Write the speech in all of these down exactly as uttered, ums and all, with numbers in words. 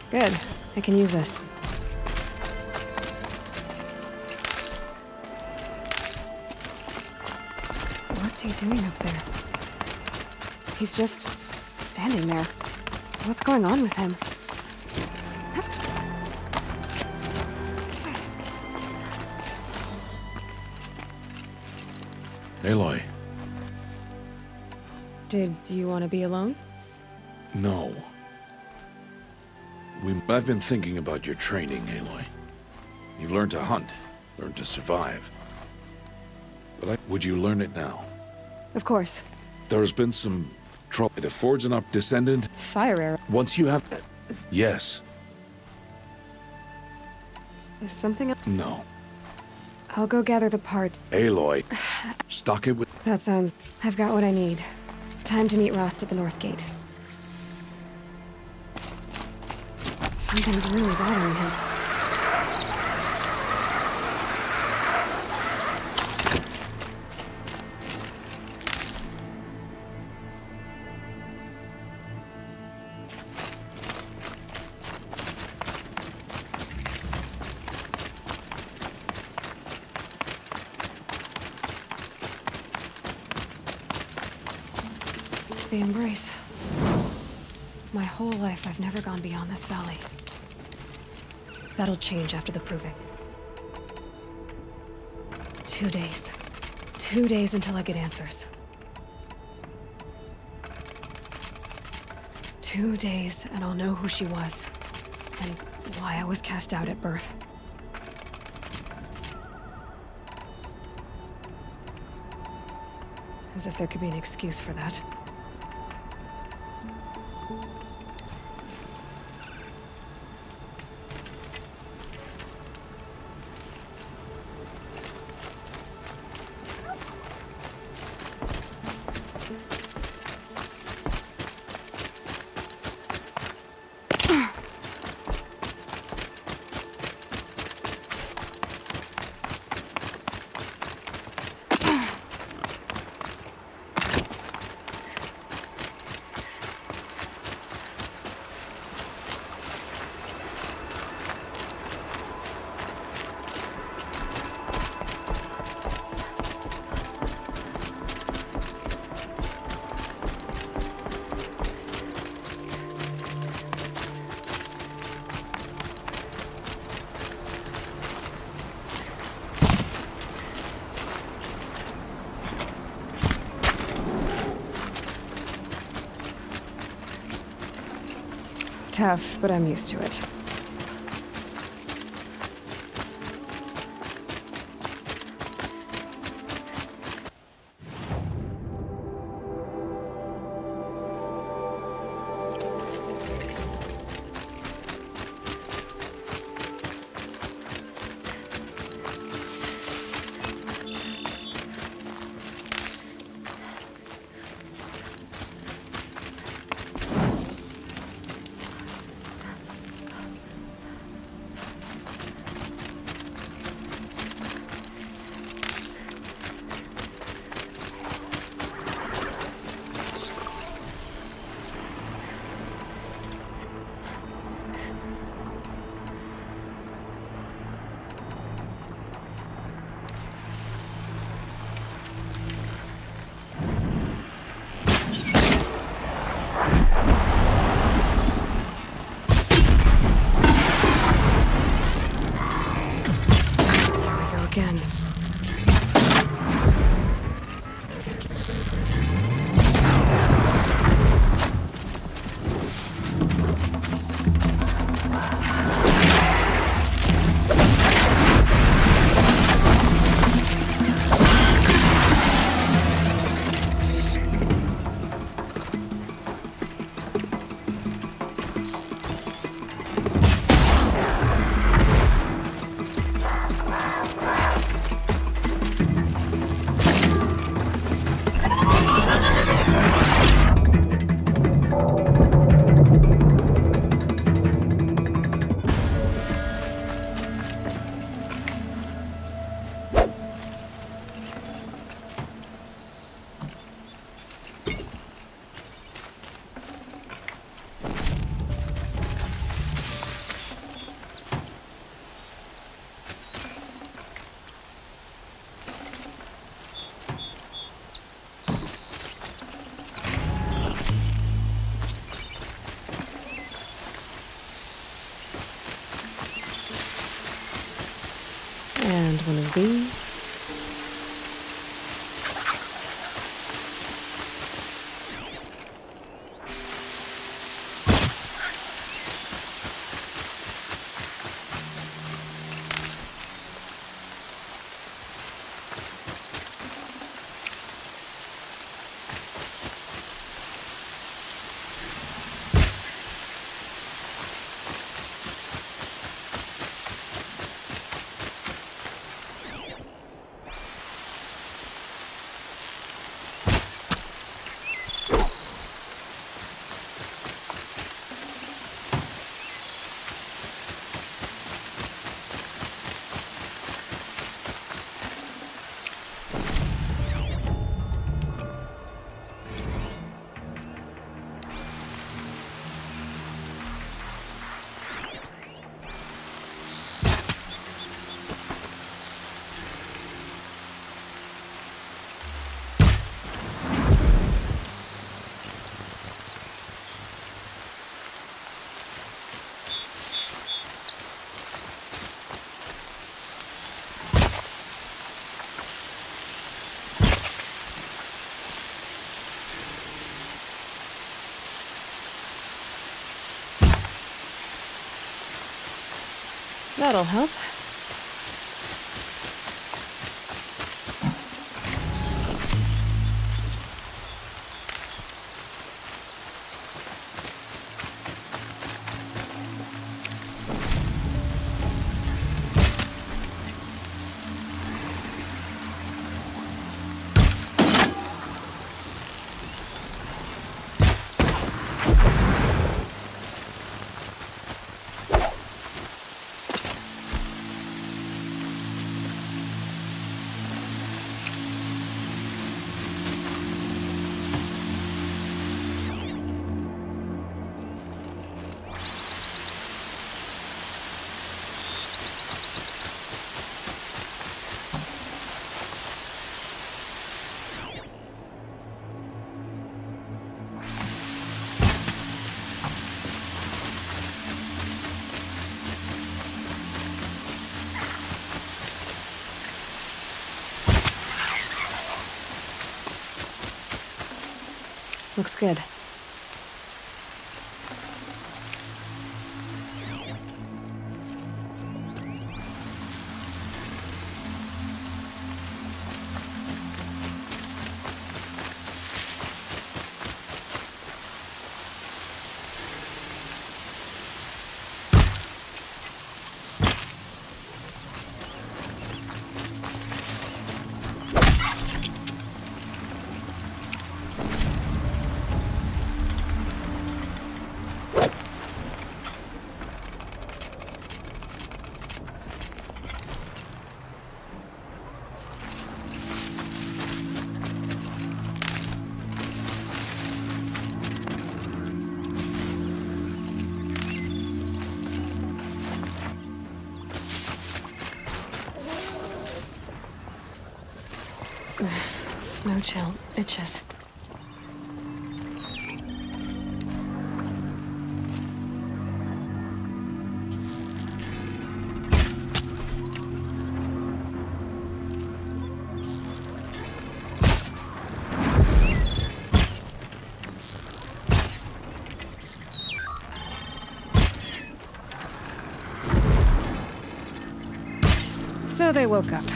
Good. I can use this. What's he doing up there? He's just standing there. What's going on with him? Aloy. Did you want to be alone? No. We, I've been thinking about your training, Aloy. You've learned to hunt, learned to survive. But I, would you learn it now? Of course. There has been some trouble. It affords an up descendant. Fire arrow. Once you have... Yes. Is something up? No. I'll go gather the parts. Aloy. Stock it with... That sounds... I've got what I need. Time to meet Rost at the North Gate. Something's really bothering him. The Embrace. My whole life, I've never gone beyond this valley. That'll change after the Proving. Two days. Two days until I get answers. Two days, and I'll know who she was. And why I was cast out at birth. As if there could be an excuse for that. Tough, but I'm used to it. Again. And one of these. That'll help. Looks good. Snow chill itches. So they woke up.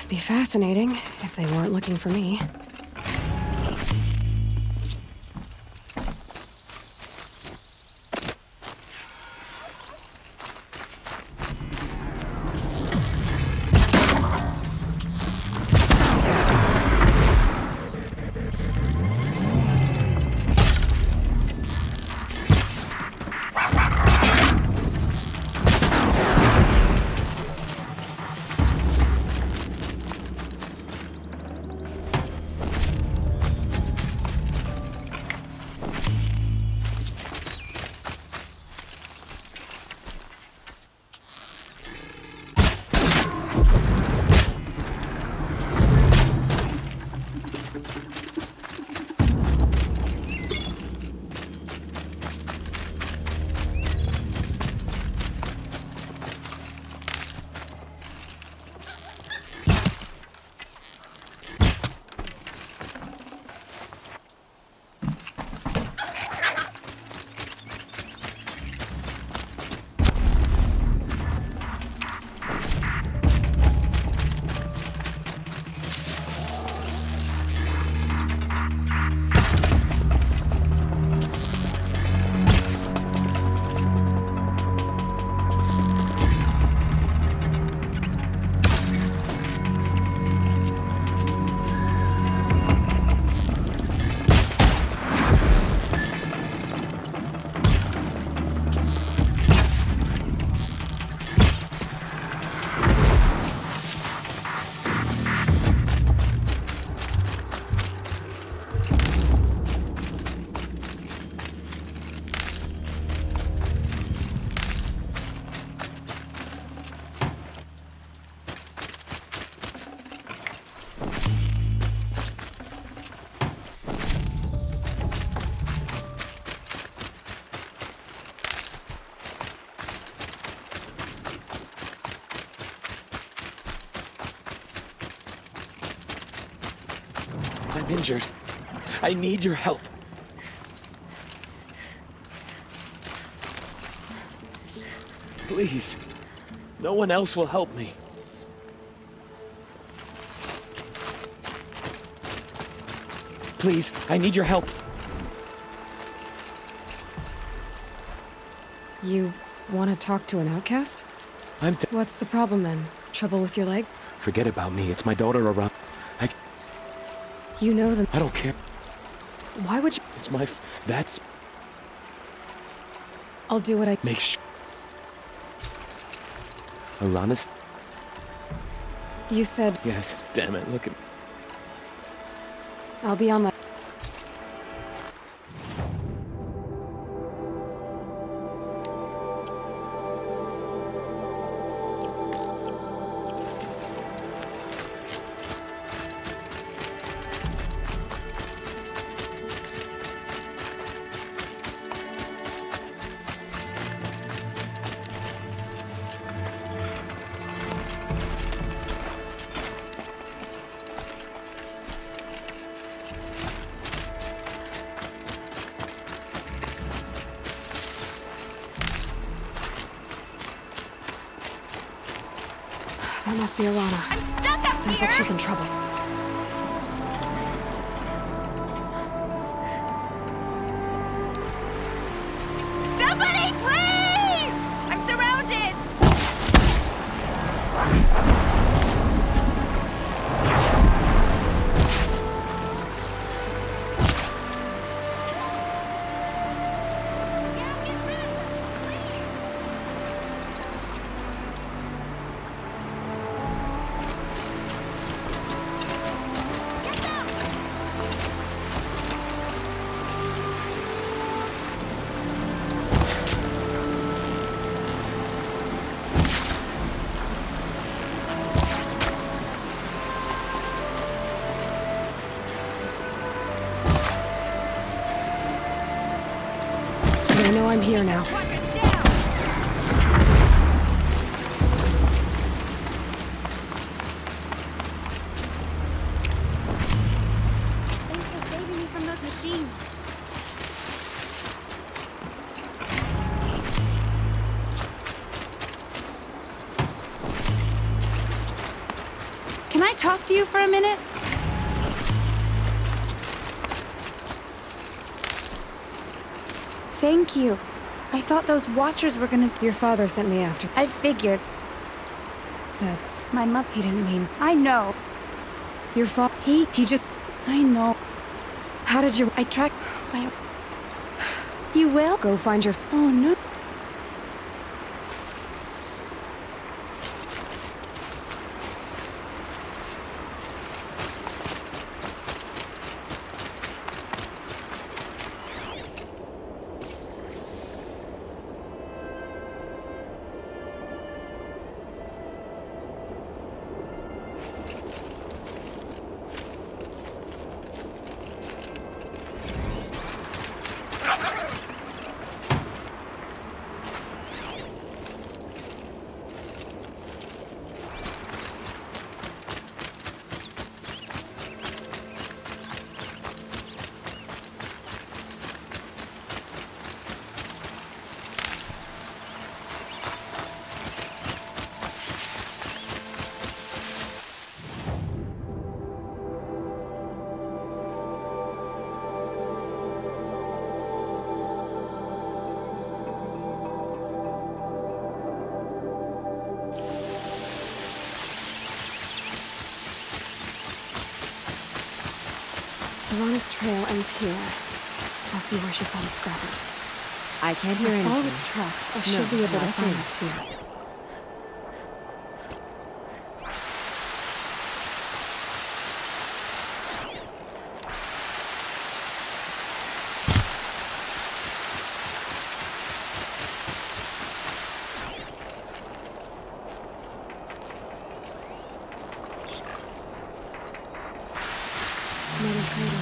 Be fascinating if they weren't looking for me. I'm injured. I need your help. Please. No one else will help me. Please, I need your help. You want to talk to an outcast? I'm t- What's the problem then? Trouble with your leg? Forget about me. It's my daughter around. I... You know them. I don't care. Why would you? It's my... F that's... I'll do what I... Make sh... Aranis? You said... Yes. Damn it, look at... I'll be on my... That must be Alana. I'm stuck up Sounds here! like she's in trouble. Somebody, please! I'm surrounded! They know I'm here now. Watch it down! Thanks for saving me from those machines. Can I talk to you for a minute? Thank you. I thought those Watchers were gonna... Your father sent me after. I figured. That's... My mother... He didn't mean... I know. Your father... He... He just... I know. How did you... I tracked... My... You will? Go find your... Oh, no. Piranha's trail ends here. Must be where she saw the scrapper. I can't hear If I anything. follow its tracks, I No, should be able not to a find thing. that sphere. Mother's cradle.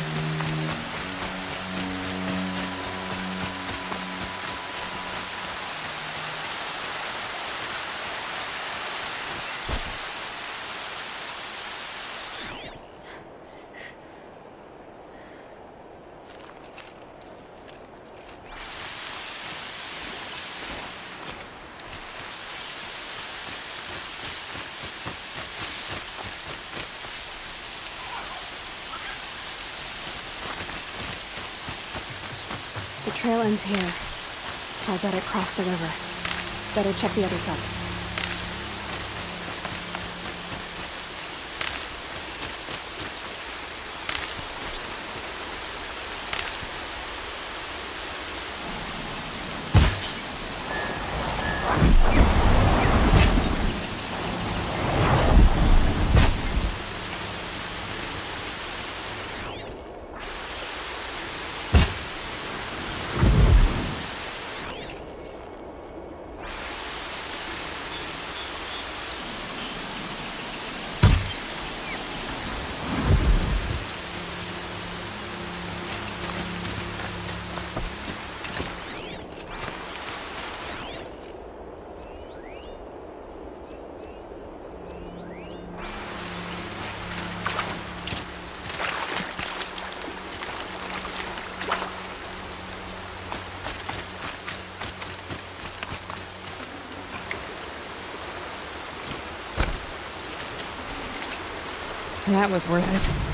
The trail ends here. I'll bet it crossed the river. Better check the other side. That was worth it.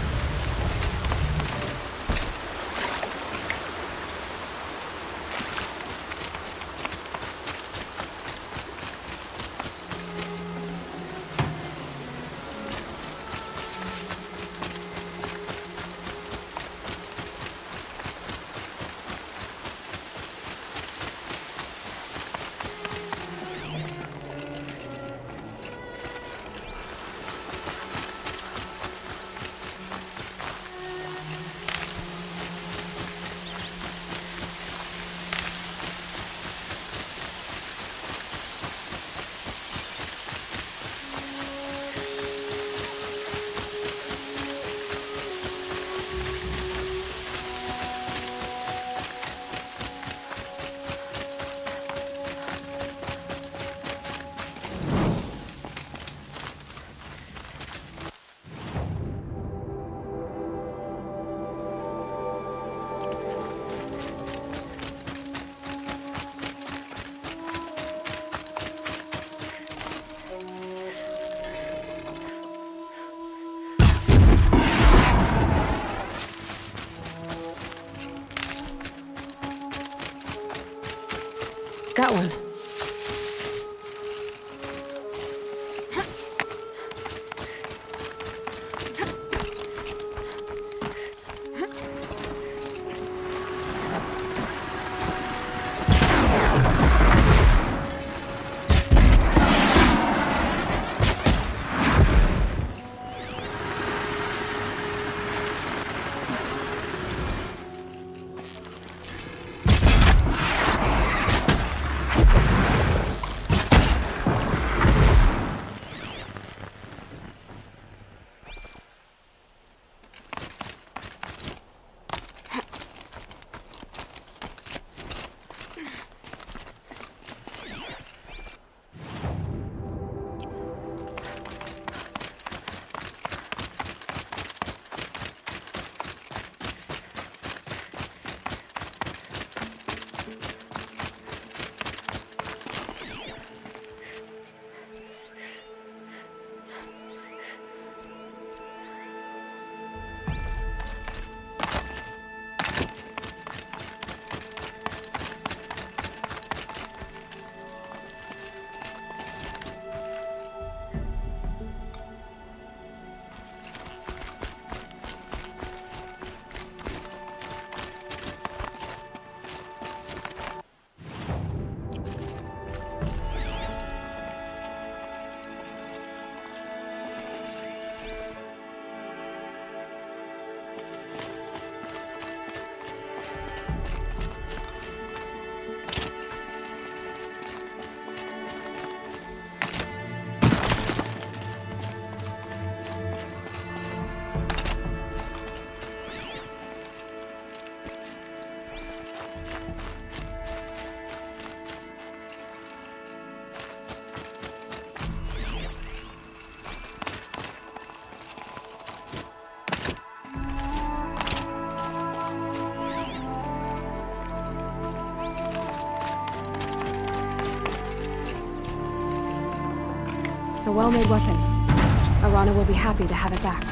A well-made weapon. Arana will be happy to have it back.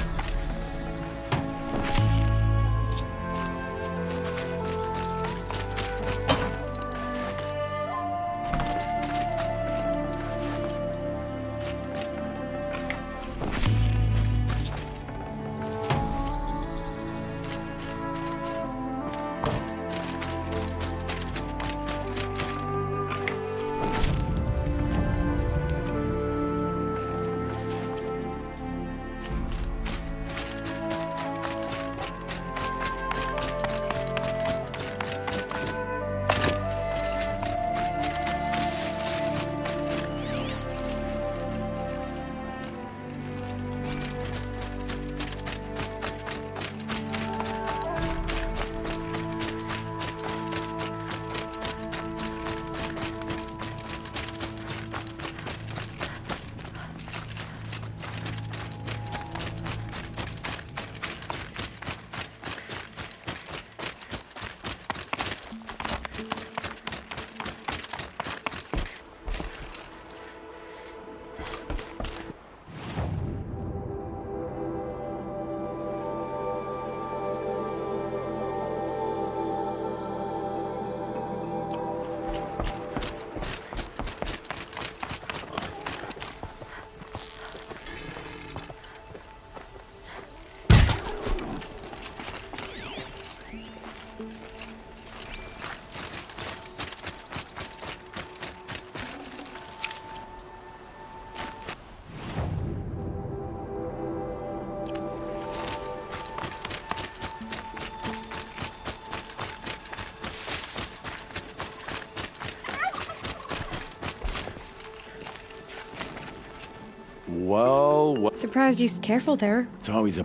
Well, well, Surprised you... Careful there. it's always a...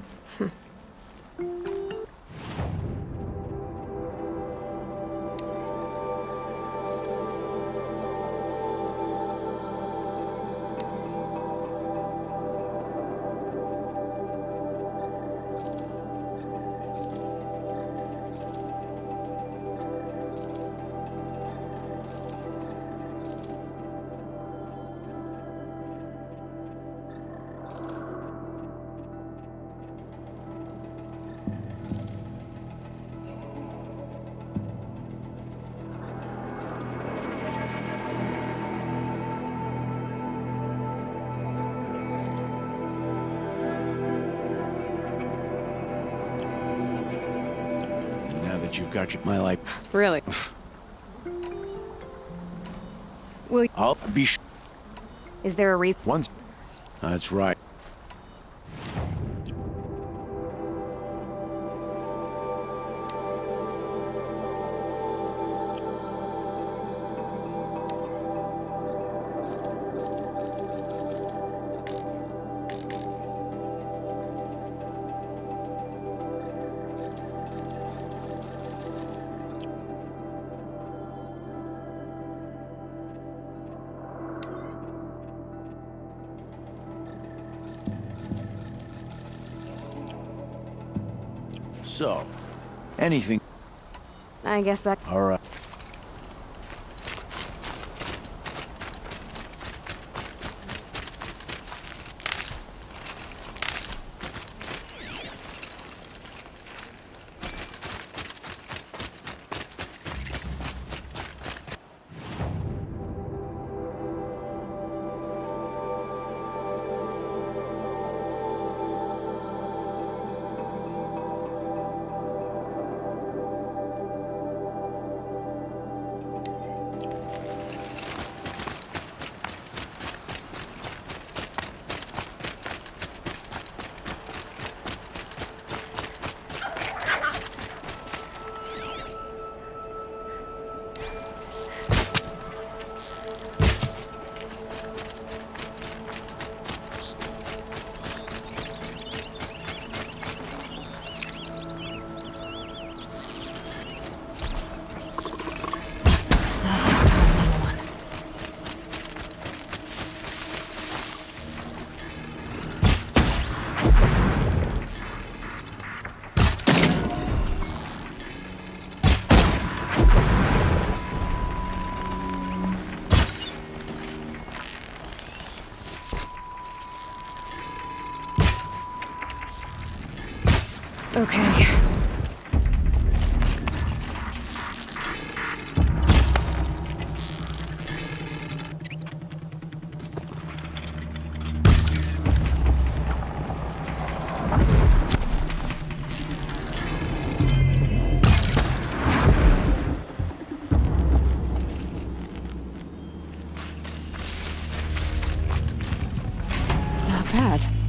Now that you've got your, my life, Really? Will... I'll be sh... Is there a reason? Once. That's right. So, anything. I guess that... All right. Okay. Not bad.